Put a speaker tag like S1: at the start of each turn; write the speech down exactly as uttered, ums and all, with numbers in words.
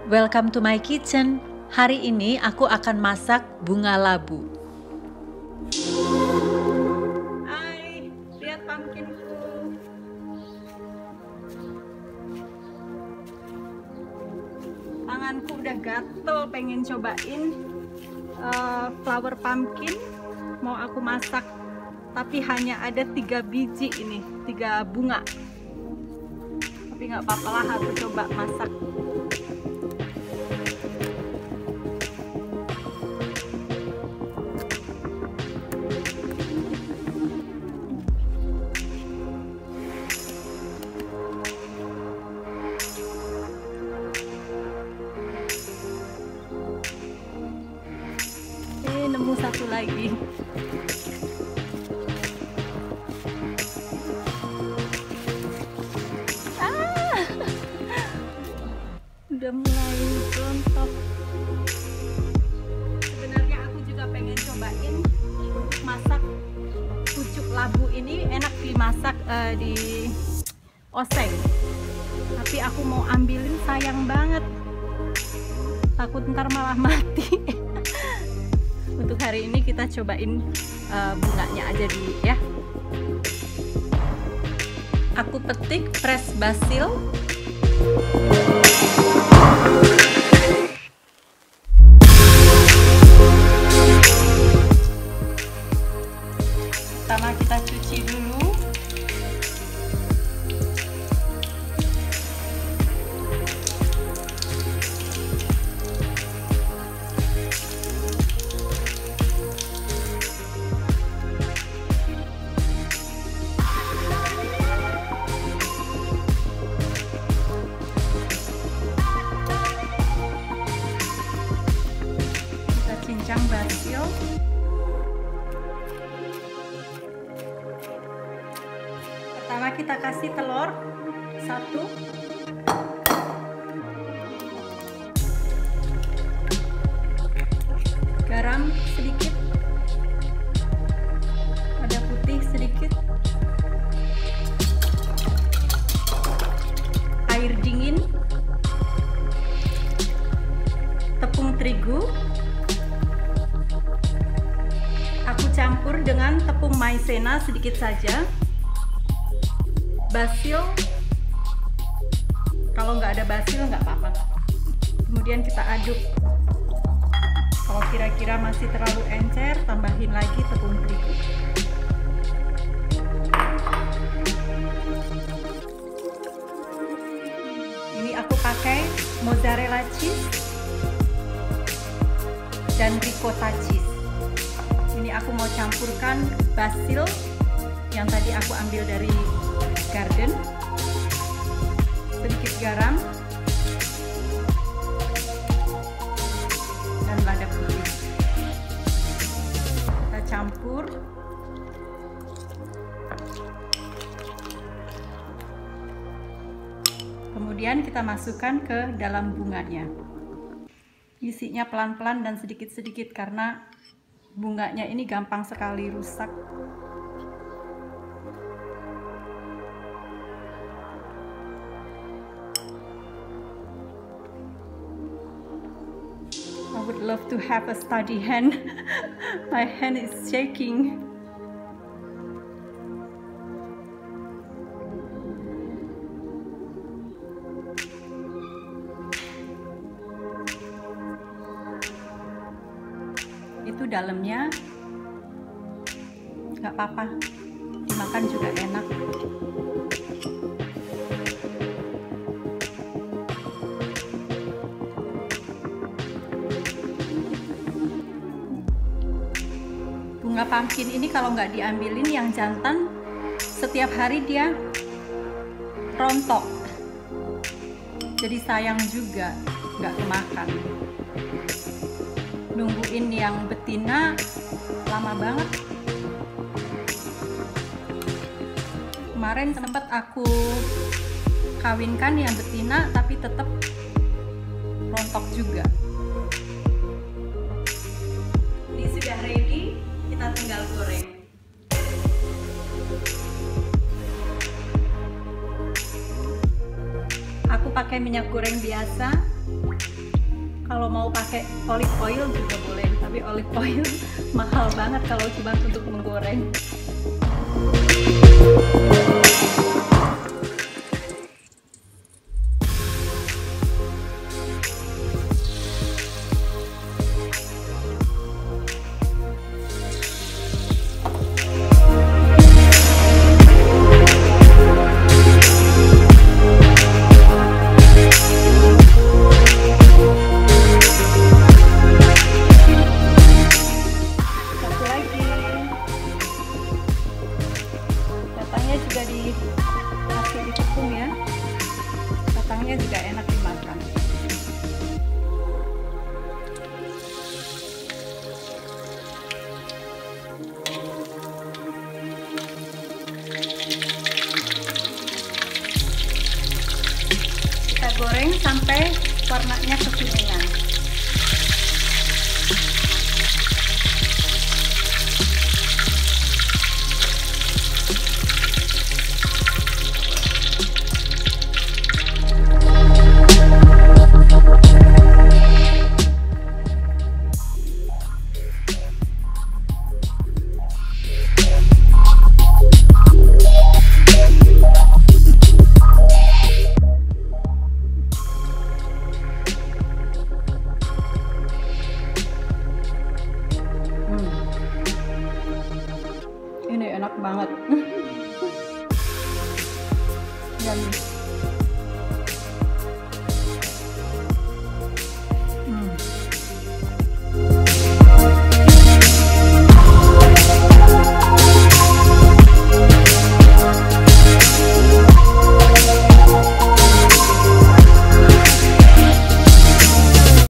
S1: Welcome to my kitchen. Hari ini aku akan masak bunga labu.
S2: Hai, lihat pumpkinku. Tanganku udah gatel pengen cobain uh, flower pumpkin. Mau aku masak, tapi hanya ada tiga biji ini, tiga bunga. Tapi nggak apa-apa lah, aku coba masak. Eh, nemu satu lagi. Ah, udah mulai rontok. Sebenarnya aku juga pengen cobain untuk masak pucuk labu ini, enak dimasak uh, di oseng. Tapi aku mau ambilin, sayang banget. Takut ntar malah mati. Untuk hari ini kita cobain uh, bunganya aja dulu ya.
S1: Aku petik fresh basil.
S2: Pertama kita cuci dulu. Cincang basil. Pertama kita kasih telur satu, garam sedikit, lada putih sedikit, air dingin, tepung terigu. Aku campur dengan tepung maizena sedikit saja, basil, kalau nggak ada basil nggak apa-apa. Kemudian kita aduk. Kalau kira-kira masih terlalu encer, tambahin lagi tepung terigu. Ini aku pakai mozzarella cheese dan ricotta cheese. Ini aku mau campurkan basil yang tadi aku ambil dari garden, sedikit garam, dan lada putih. Kita campur. Kemudian kita masukkan ke dalam bunganya. Isinya pelan-pelan dan sedikit-sedikit karena bunganya ini gampang sekali rusak. I would love to have a steady hand. My hand is shaking. Itu dalamnya nggak apa-apa, dimakan juga enak. Bunga pumpkin ini kalau nggak diambilin yang jantan, setiap hari dia rontok, jadi sayang juga nggak kemakan. Nungguin yang betina lama banget. Kemarin sempat aku kawinkan yang betina, tapi tetap rontok juga. Ini sudah ready, kita tinggal goreng. Aku pakai minyak goreng biasa. Kalau mau pakai olive oil juga boleh, tapi olive oil mahal banget kalau cuma untuk menggoreng. Juga dikasih ditepung ya, batangnya juga enak dimakan. Kita goreng sampai warnanya kekuningan. Ini enak banget. Yummy.